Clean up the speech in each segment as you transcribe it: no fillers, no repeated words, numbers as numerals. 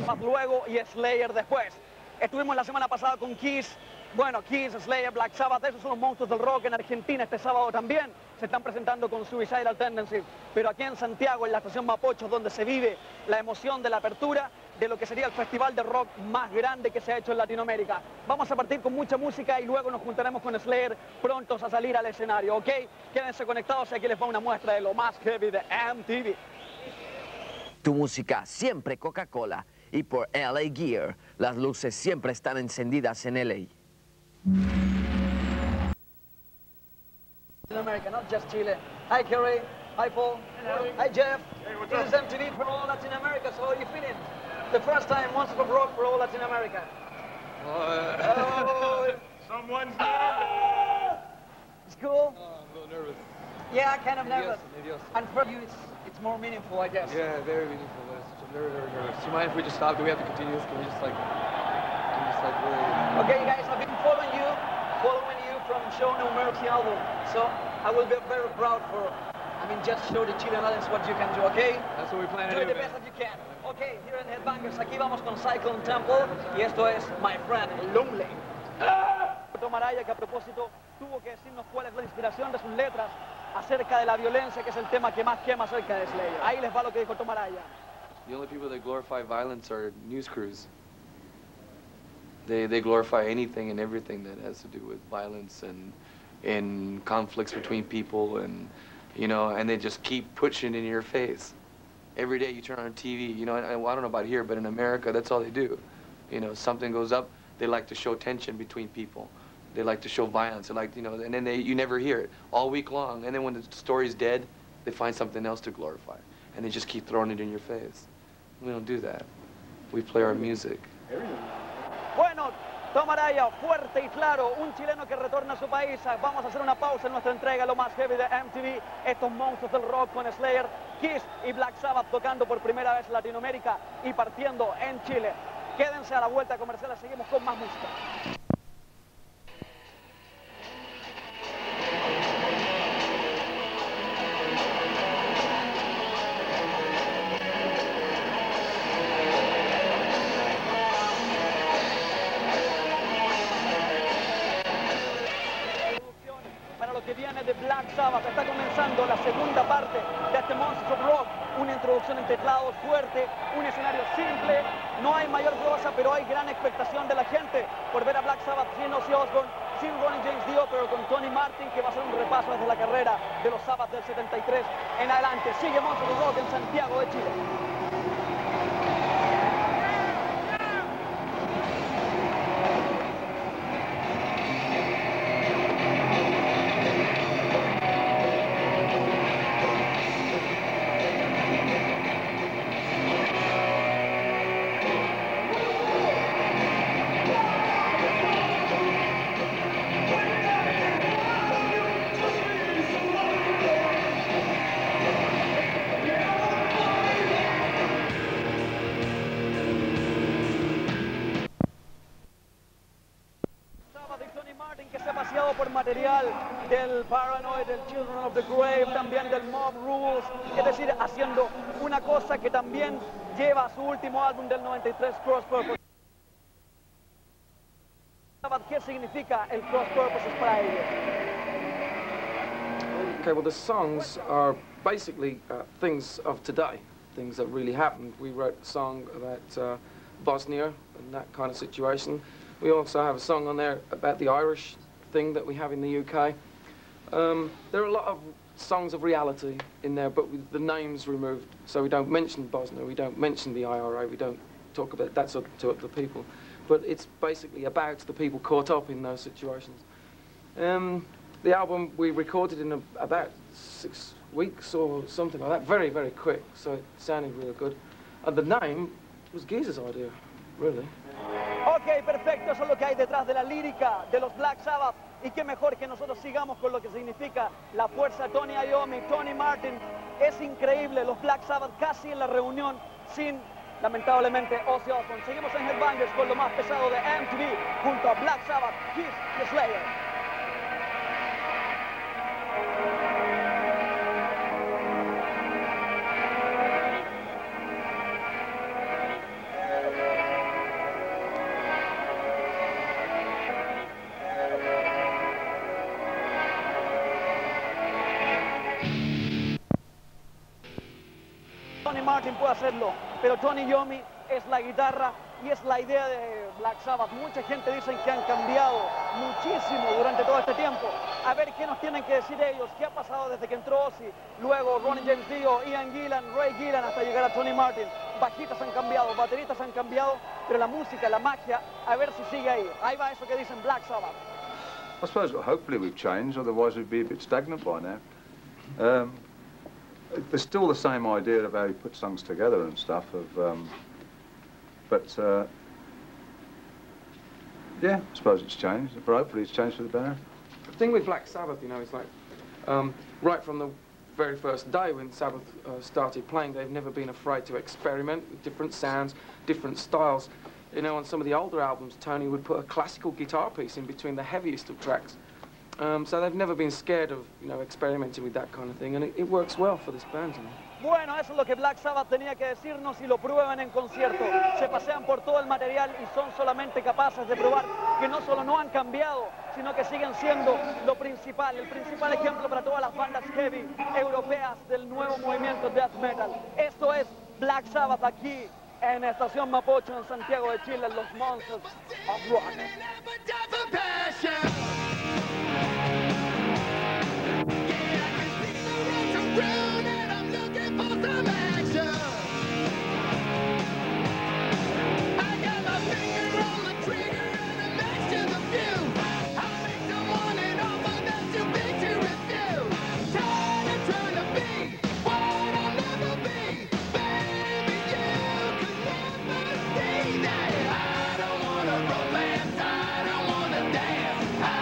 luego y Slayer después. Estuvimos la semana pasada con Kiss. Bueno, Kiss, Slayer, Black Sabbath, esos son los monstruos del rock en Argentina. Este sábado también se están presentando con Suicidal Tendency. Pero aquí en Santiago, en la Estación Mapocho, donde se vive la emoción de la apertura de lo que sería el festival de rock más grande que se ha hecho en Latinoamérica. Vamos a partir con mucha música y luego nos juntaremos con Slayer prontos a salir al escenario, ¿ok? Quédense conectados y aquí les va una muestra de lo más heavy de MTV. Tu música siempre Coca-Cola y por LA Gear, las luces siempre están encendidas en LA. In America, not just Chile. Hi, Kerry. Hi, Paul. Hello. Hi, Jeff. Hey, this is MTV for all Latin America. So how are you feeling? The first time Monsters of Rock for all Latin America. Someone's nervous. It's cool. I'm a little nervous. Yeah, kind of nervous. Maybe us. And for you, it's more meaningful, I guess. Yeah, very meaningful. But I'm very, very nervous. Do you mind if we just stop? Do we have to continue this? Can we just like really... Okay, guys, I've been following you from Show No Mercy album. So I will be very proud for, just show the Chilean audience what you can do, okay? That's what we plan to do. Do The best that you can. Okay, here in Headbangers, aquí vamos con Cyclone Temple y esto es My Friend Lonely. Maraya, que a propósito tuvo que decirnos cuál es la inspiración de sus letras acerca de la violencia, que es el tema que más quema acerca de Slayer. Ahí les va lo que dijo Maraya. The only people that glorify violence are news crews. They glorify anything and everything that has to do with violence and conflicts between people, and and they just keep pushing it in your face. Every day you turn on TV, I don't know about here, but in America, that's all they do. Something goes up, they like to show tension between people. They like to show violence. They like, and then you never hear it all week long. And then when the story's dead, they find something else to glorify, and they just keep throwing it in your face. We don't do that. We play our music. Bueno, Maraya, fuerte y claro, un chileno que retorna a su país. Vamos a hacer una pausa en nuestra entrega, lo más heavy de MTV. Estos monstruos del rock con Slayer, Kiss y Black Sabbath tocando por primera vez en Latinoamérica y partiendo en Chile. Quédense a la vuelta comercial, seguimos con más música. Que viene de Black Sabbath. Está comenzando la segunda parte de este Monsters of Rock, una introducción en teclados fuerte, un escenario simple, no hay mayor cosa, pero hay gran expectación de la gente por ver a Black Sabbath sin Ozzy Osbourne, sin Ronnie James Dio, pero con Tony Martin, que va a hacer un repaso desde la carrera de los Sabbath del 73 en adelante. Sigue Monsters of Rock en Santiago de Chile. Que se ha paseado por material del Paranoid, del Children of the Grave, también del Mob Rules, es decir, haciendo una cosa que también lleva a su último álbum del 93, Cross Purpose. ¿Qué significa el Cross Purpose para ellos? Okay, well, the songs are basically things of today, things that really happened. We wrote a song about Bosnia and that kind of situation. We also have a song on there about the Irish thing that we have in the UK. There are a lot of songs of reality in there, but with the names removed. So we don't mention Bosnia, we don't mention the IRA, we don't talk about that's up to the people. But it's basically about the people caught up in those situations. The album we recorded in about 6 weeks or something like that, very, very quick, so it sounded really good. And the name was Geezer's idea, really. Ok, perfecto, eso es lo que hay detrás de la lírica de los Black Sabbath. Y qué mejor que nosotros sigamos con lo que significa la fuerza de Tony Iommi, Tony Martin. Es increíble, los Black Sabbath casi en la reunión sin, lamentablemente, Ozzy Osbourne. Seguimos en Headbangers con lo más pesado de MTV junto a Black Sabbath, Kiss y Slayer. Martin puede hacerlo, pero Tony Iommi es la guitarra y es la idea de Black Sabbath. Mucha gente dice que han cambiado muchísimo durante todo este tiempo. A ver qué nos tienen que decir ellos, qué ha pasado desde que entró Ozzy, luego Ronnie James Dio, Ian Gillan, Ray Gillan, hasta llegar a Tony Martin. Bajistas han cambiado, bateristas han cambiado, pero la música, la magia, a ver si sigue ahí. Ahí va eso que dicen Black Sabbath. I suppose hopefully we've changed, otherwise we'd be a bit stagnant by now. There's still the same idea of how you put songs together and stuff, yeah, I suppose it's changed, but hopefully it's changed for the better. The thing with Black Sabbath, you know, is like, right from the very first day when Sabbath started playing, they've never been afraid to experiment with different sounds, different styles. You know, on some of the older albums, Tony would put a classical guitar piece in between the heaviest of tracks. So they've never been scared of, you know, experimenting with that kind of thing, and it works well for this band, you know. Bueno, eso es lo que Black Sabbath tenía que decirnos y lo prueban en concierto. Se pasean por todo el material y son solamente capaces de probar que no solo no han cambiado, sino que siguen siendo lo principal, el principal ejemplo para todas las bandas heavy europeas del nuevo movimiento death metal. Esto es Black Sabbath aquí en Estacion Mapocho en Santiago de Chile, los Monsters of Rock. I don't wanna romance, I don't wanna dance.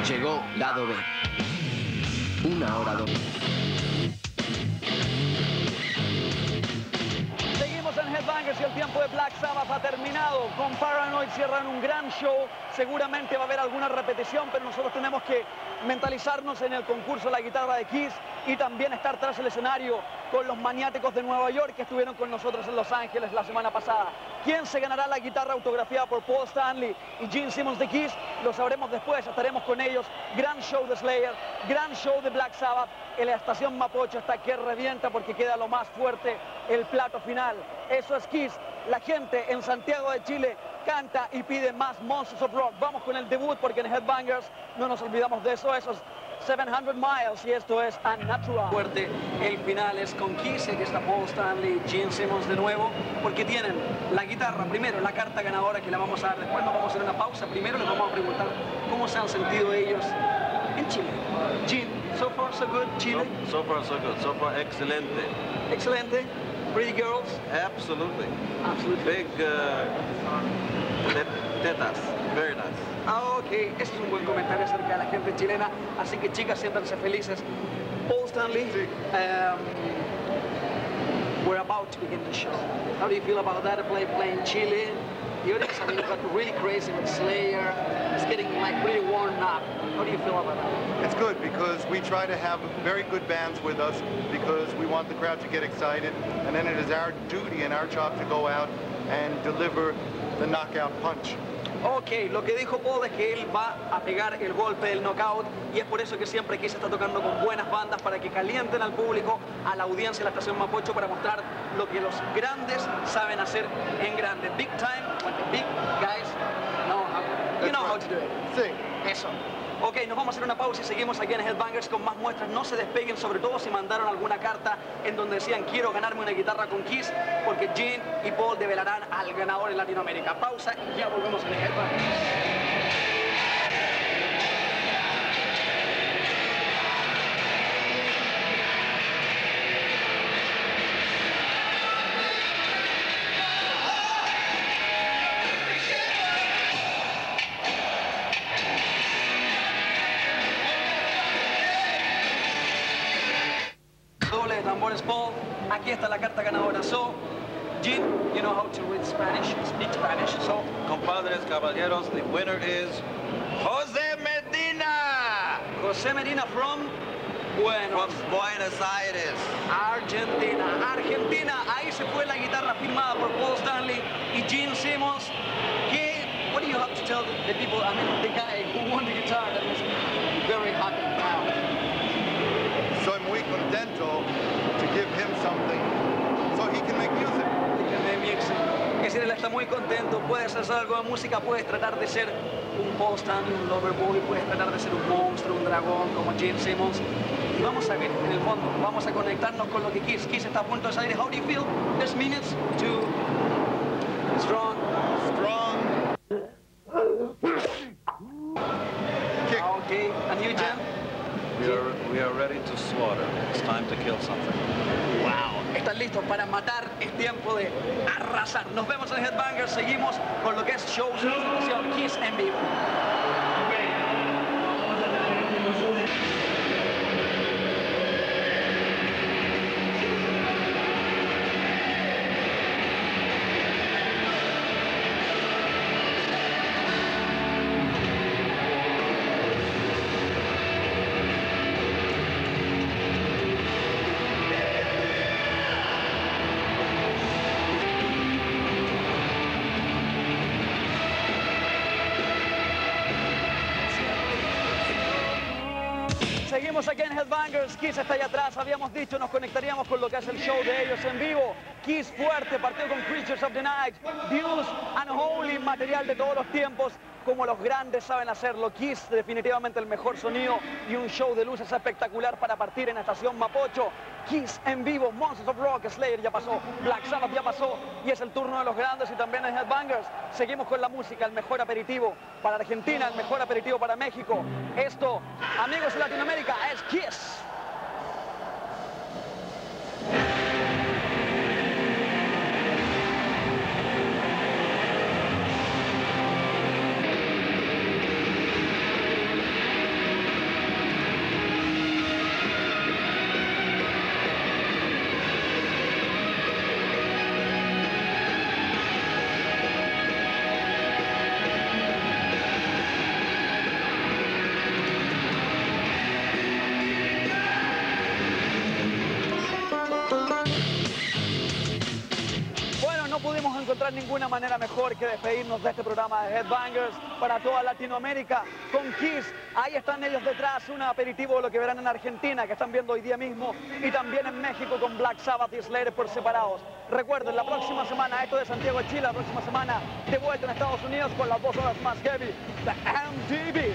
Llegó lado B. Una hora doble. Seguimos en Headbangers y el tiempo de Black Sabbath ha terminado. Con Paranoid cierran un gran show. Seguramente va a haber alguna repetición, pero nosotros tenemos que mentalizarnos en el concurso de la guitarra de Kiss y también estar tras el escenario con los maniáticos de Nueva York que estuvieron con nosotros en Los Ángeles la semana pasada. ¿Quién se ganará la guitarra autografiada por Paul Stanley y Gene Simmons de Kiss? Lo sabremos después, estaremos con ellos. Gran show de Slayer, gran show de Black Sabbath. En la estación Mapocho está que revienta porque queda lo más fuerte, el plato final. Eso es Kiss. La gente en Santiago de Chile canta y pide más Monsters of Rock. Vamos con el debut porque en Headbangers no nos olvidamos de eso. Eso es 700 Miles y esto es Unnatural. Fuerte, el final es con Kiss, que está Paul Stanley, Gene Simmons de nuevo, porque tienen la guitarra, primero la carta ganadora que la vamos a dar después, nos vamos a hacer una pausa, primero les vamos a preguntar cómo se han sentido ellos en Chile. Gene, so far so good, Chile? So far so good, so far excelente. Excelente. Pretty girls? Absolutely. Absolutely. Big tetas, very nice. Ah, ok, ese es un buen comentario acerca de la gente chilena, así que chicas, siéntanse felices. Paul Stanley, we're about to begin the show. How do you feel about that, playing Chile? The audience, I mean, got really crazy with Slayer. It's getting like really warm up. How do you feel about that? It's good because we try to have very good bands with us because we want the crowd to get excited, and then it is our duty and our job to go out and deliver the knockout punch. Ok, lo que dijo Paul es que él va a pegar el golpe del knockout y es por eso que siempre Kiss está tocando con buenas bandas para que calienten al público, a la audiencia de la estación Mapocho para mostrar lo que los grandes saben hacer en grande. Big time, when the big guys know how to do it. Sí. Eso. Ok, nos vamos a hacer una pausa y seguimos aquí en Headbangers con más muestras. No se despeguen, sobre todo si mandaron alguna carta en donde decían quiero ganarme una guitarra con Kiss, porque Gene y Paul develarán al ganador en Latinoamérica. Pausa y ya volvemos en Headbangers. Tambores Paul, aquí está la carta ganadora. So, Gene, you know how to read Spanish, speak Spanish, so... Compadres, caballeros, the winner is José Medina! José Medina from From Buenos Aires. Argentina, ahí se fue la guitarra firmada por Paul Stanley y Gene Simmons. What do you have to tell the people, I mean, the guy who won the guitar that was very happy now? Soy muy contento to give him something so he can make music. Es decir, él está muy contento, puedes hacer algo de música, puedes tratar de ser un Paul Stanley, un Loverboy, puedes tratar de ser un monstruo, un dragón como Gene Simmons. Y vamos a ver, en el fondo, vamos a conectarnos con lo que Kiss está a punto de salir. How do you feel? There's minutes to strong. Kick. Okay, and you, Jen? We are ready to slaughter. It's time to kill something. Wow, están listos para matar, es tiempo de arrasar. Nos vemos en Headbangers, seguimos con lo que es show, presentación, Kiss en vivo. Seguimos aquí en Headbangers, Kiss está allá atrás, habíamos dicho nos conectaríamos con lo que es el show de ellos en vivo. Kiss fuerte, partió con Creatures of the Night, Views, Unholy, material de todos los tiempos, como los grandes saben hacerlo. Kiss definitivamente el mejor sonido y un show de luces espectacular para partir en Estación Mapocho. Kiss en vivo, Monsters of Rock, Slayer ya pasó, Black Sabbath ya pasó y es el turno de los grandes y también en Headbangers. Seguimos con la música, el mejor aperitivo para Argentina, el mejor aperitivo para México. Esto, amigos de Latinoamérica, es Kiss. habrá ninguna manera mejor que despedirnos de este programa de Headbangers para toda Latinoamérica con Kiss. Ahí están ellos detrás, un aperitivo de lo que verán en Argentina, que están viendo hoy día mismo, y también en México con Black Sabbath y Slayer por separados. Recuerden, la próxima semana, esto de Santiago de Chile, la próxima semana de vuelta en Estados Unidos con las 2 horas más heavy de MTV.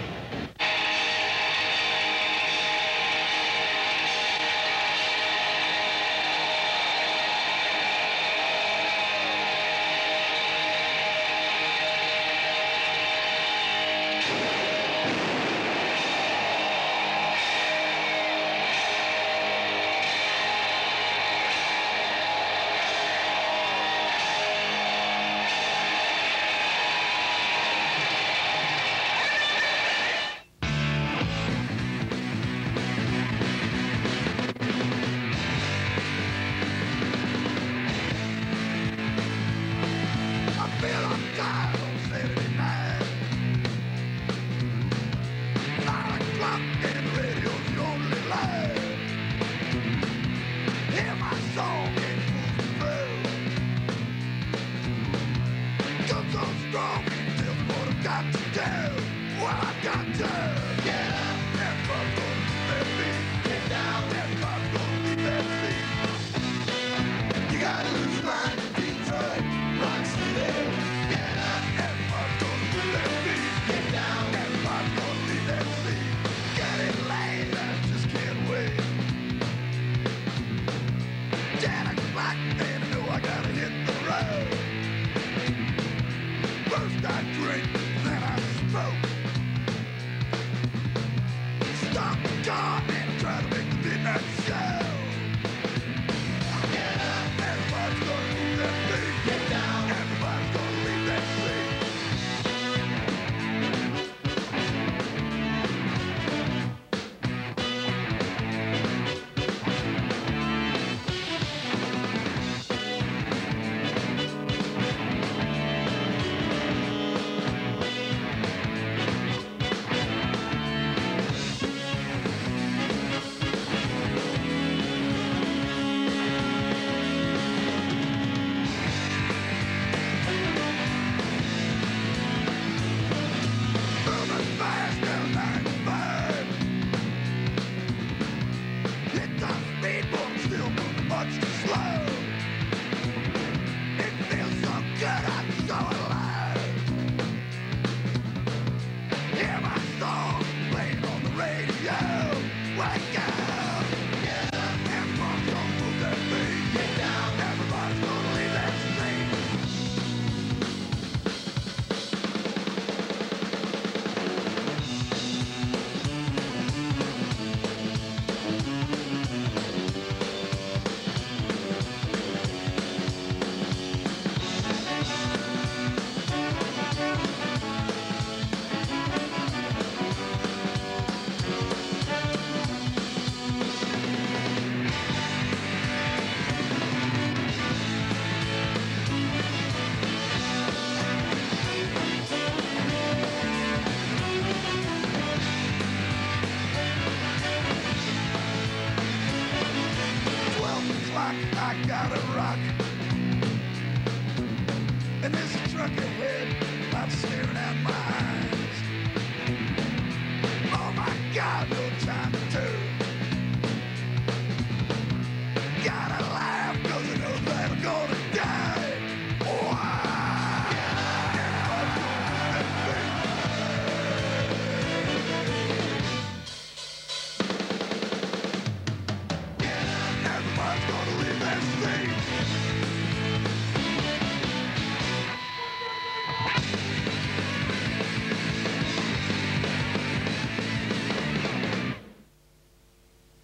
God.